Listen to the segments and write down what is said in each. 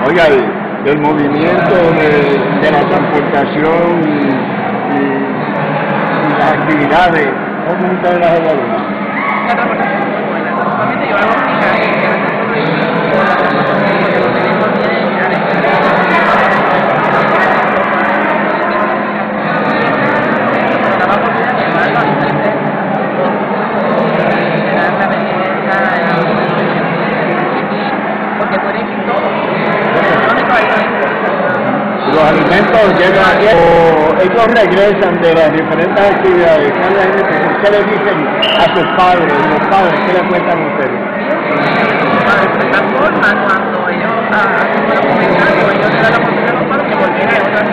Oiga, del movimiento de la transportación y las actividades, ¿cómo ustedes las evalúan? La transportación es muy buena. Normalmente yo hago viajes que no se porque los médicos vienen a la porque pueden ir todo. Los alimentos llegan aquí o ellos regresan de las diferentes actividades. ¿Qué le dicen a sus padres? Los padres, ¿qué le cuentan a ustedes? De esta forma, cuando ellos hacen los comentarios, ellos le dan la oportunidad a los padres de volver a otra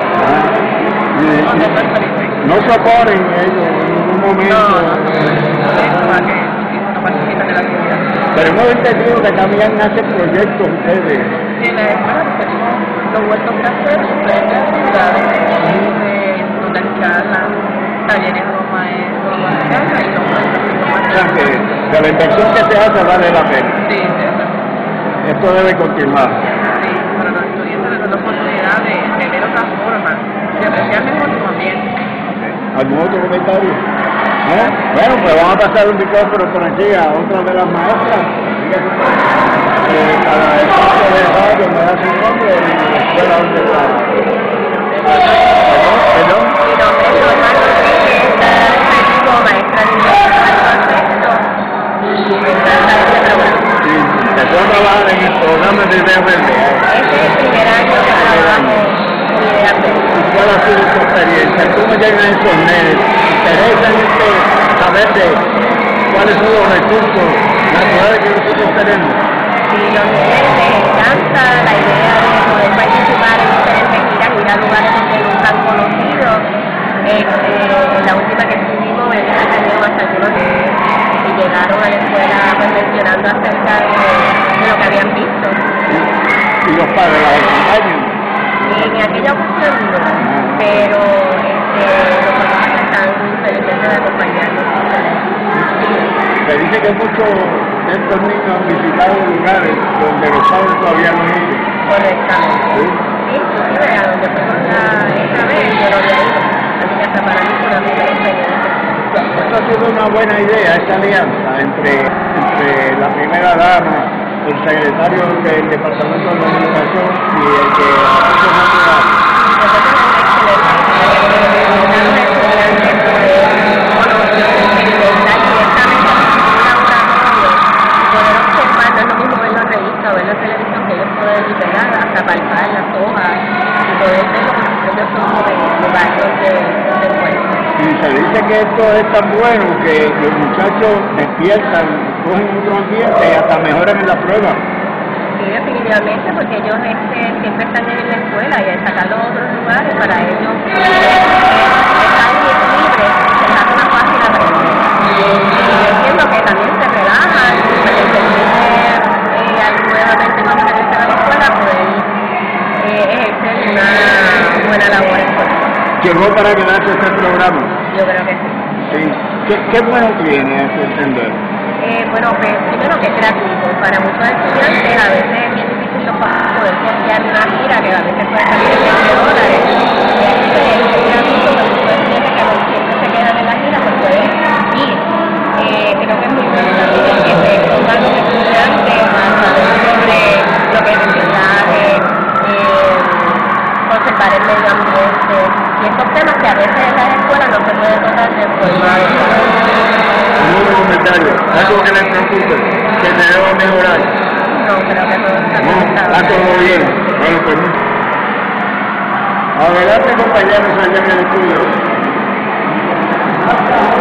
vida. No se oponen ellos en ningún momento. Para que no participen de la actividad. Pero hemos entendido que también hacen proyectos ustedes. Sí, en la escuela tenemos los huertos caseros, diferentes actividades, donde hay charlas, talleres de los maestros, y los O sea que de la inversión que se hace vale la pena. Sí, sí. Esto debe continuar. Sí, para los estudiantes les da la oportunidad de ver otras formas, de apreciar mejor su ambiente. ¿Algún otro comentario? Bueno, pues vamos a pasar un micrófono por aquí a otra de las maestras. Para el curso de radio me da su nombre y la escuela donde está. ¿Perdón? Mi nombre es Norma Rodríguez, como maestra de baloncesto y ¿Se puede trabajar en el programa de Idea Verde? Este es el primer año que trabajo en Idea Verde. ¿Cuál ha sido tu experiencia? ¿Cómo llegan esos nenes? ¿Interesan saber de cuáles son los recursos naturales que nosotros tenemos? Sí, los nenes les encanta la idea de poder participar en diferentes giras, ir a lugares donde nunca han conocido. La última que estuvimos en el año hasta algunos y llegaron a la escuela pues, mencionando acerca de lo que habían visto. ¿Y los padres la acompañan? En aquella ocasión no, pero los papás están felizmente de acompañarnos. Se dice que muchos de estos niños han visitado lugares donde los padres todavía no han ido. Correctamente. Sí, inclusive a donde fuimos esta vez, yo no había ido. Así que hasta para mí fue una primera experiencia. Esto ha sido una buena idea, esta alianza entre la primera dama, el secretario del Departamento de Comunicación y el de Recursos Naturales. Ver la televisión que ellos pueden liberar, hasta palpar las hojas y poder ver lo que ellos son de barrios de encuentro. Y se dice que esto es tan bueno que los muchachos despiertan, cogen otro ambiente y hasta mejoran en la prueba. Sí, definitivamente, porque ellos siempre están en la escuela y al sacarlos a otros lugares, para ellos están libres, se les hace más fácil aprender. Y entiendo que también se relajan, nuevamente cuando regresen a la escuela poder ejercer una buena labor escolar. ¿Llegó para quedarse este programa? Yo creo que sí. Sí. ¿Qué bueno tiene ese entender? Bueno, pues primero que es gratuito. Para muchos estudiantes a veces es bien difícil poder costear una gira que a veces puede salir de $20. Es gratuito, pero muchos estudiantes que siempre se quedan en la gira pues pueden ir. Creo que es muy bueno también que se pongan los estudiantes a saber sobre lo que es reciclaje, conservar el medio ambiente y estos temas que a veces en las escuelas no se puede tocar de forma Un comentario, algo que les preocupe, que se deba mejorar. No, creo que todo está bien. Está todo bien. Bueno, pues adelante compañeros allá en el estudio.